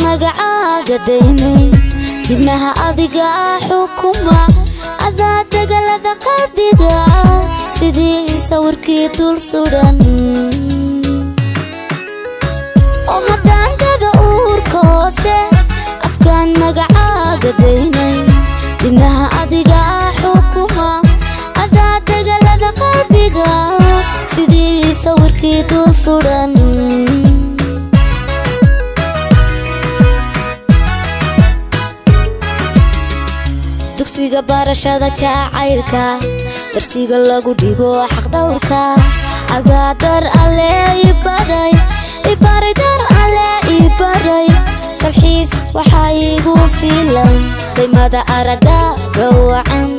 magacaaga daynay dibnaha adiga xukuma adaa dagalada qalbiga sidii sawirkii dul suran oo haddaan daga uurka hoose afkaan magacaaga daynay dibnaha adiga xukuma adaa dagalada qalbiga sidii sawirkii dul suran dugsiga barashada jacaylka darsiga lagu dhigo xaq dhowrka adaa dar alle ibaray dar alle ibaray kalxiis waxaa igu filan daymada aragaaga wacan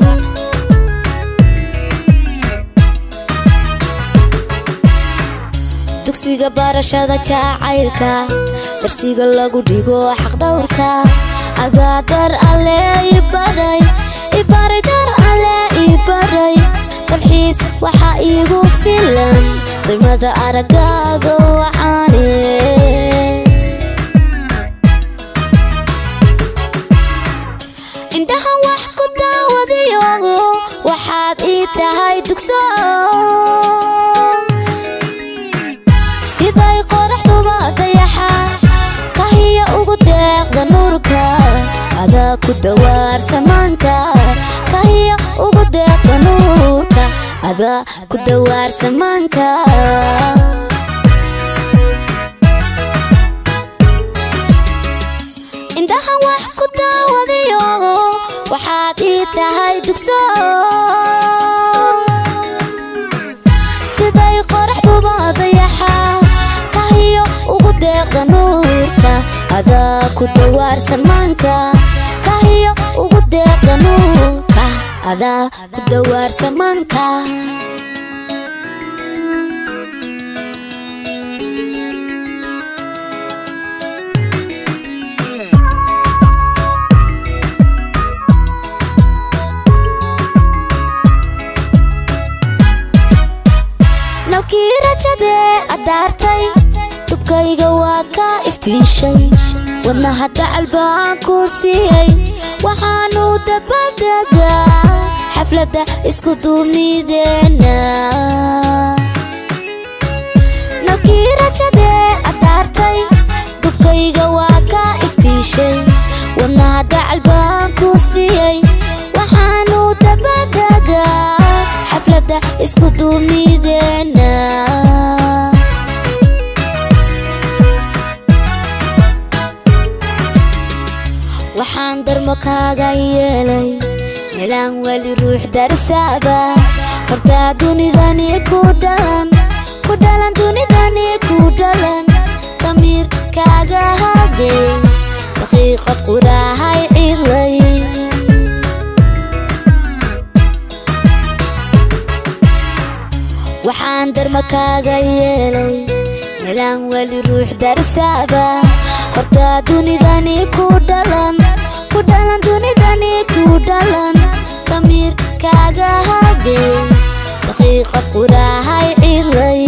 dugsiga barashada jacaylka darsiga lagu dhigo xaq dhowrka adaa dar alle ibaray dar alle ibaray kalxiis waxaa igu filan daymada aragaaga wacaane indhaha wax ku daawadiyo waxaad ii tahay dugso siday qoraxduba dayaxa kahiya ugu deeqda nuurka adaa ku dawaar samaanka kahiya ugu deeqda nuurka adaa ku dawaar samaanka indhaha wax ku daawadiyo waxaad ii tahay dugso siday qoraxduba dayaxa kahiyo ugu deeqda nuurka adaa ku dawaar samaanka kahiyo ugu deeqda nuurka adaa ku dawaar samaanka nalkii rajadee adaartay dubkayga waa ka iftiishay wadnaha dacal baan ku siiyey waxaanu dabadegaa xafladda isku duumideena nalkii rajadee adaartay dubkayga waa ka iftiishay wadnaha dacal baan ku siiyey waxaanu dabadegaa xafladda isku duumideena waxaan darmo kaaga yeelay meelaan weli ruux darsaaba hortaa dunidani ku dhalan dunidani ku dhalan damiir kaaga hadey daqiiqad quraahay cilay waxaan darmo kaaga yeelay meelaan weli ruux darsaaba hortaa dunidani ku dhalan dunidani ku dhalan damiir kaaga hadey daqiiqad quraahay cilay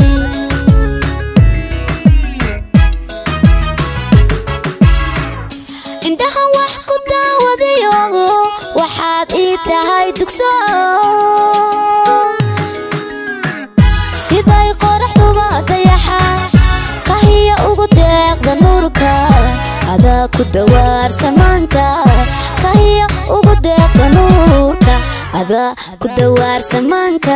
indhaha wax ku daawadiyo waxaad ii tahay dugso siday qoraxduba dayaxa kahiya ugu deeqda nuurka adaa ku dawaar samaanka kahiya ugu deeqda nuurka adaa ku dawaar samaanka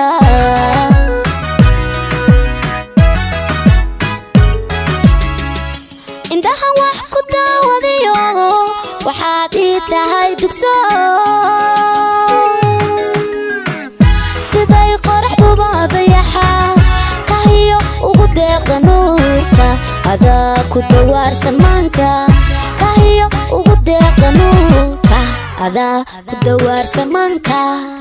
indhaha wax ku daawadiyo waxaad ii tahay dugso siday qoraxduba dayaxa kahiyo ugu deeqda nuurka adaa ku dawaar samaanka kahiyo ugu deeqda nuurka adaa ku dawaar samaanka